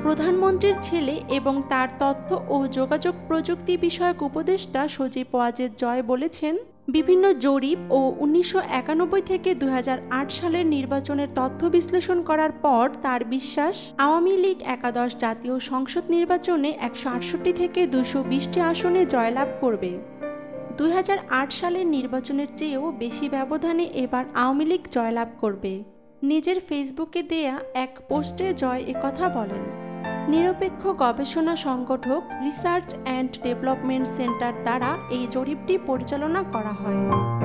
প্রধানমন্ত্রীর ছেলে এবং তার তথ্য ও যোগাযোগ প্রযুক্তি বিষয়ক উপদেষ্টা সজীব ওয়াজেদ জয় বলেছেন, বিভিন্ন জরিপ ও 1991 থেকে 2008 সালের নির্বাচনের তথ্য বিশ্লেষণ করার পর তার বিশ্বাস আওয়ামী লীগ একাদশ জাতীয় সংসদ নির্বাচনে 168 থেকে 220টি আসনে জয়লাভ করবে। 2008 সালের নির্বাচনের চেয়েও বেশি ব্যবধানে এবার আওয়ামী লীগ জয়লাভ করবে। নিজের ফেসবুকে দেয়া এক পোস্টে জয় একথা বলেন। নিরপেক্ষ গবেষণা সংগঠক রিসার্চ অ্যান্ড ডেভেলপমেন্ট সেন্টার দ্বারা এই জরিপটি পরিচালনা করা হয়।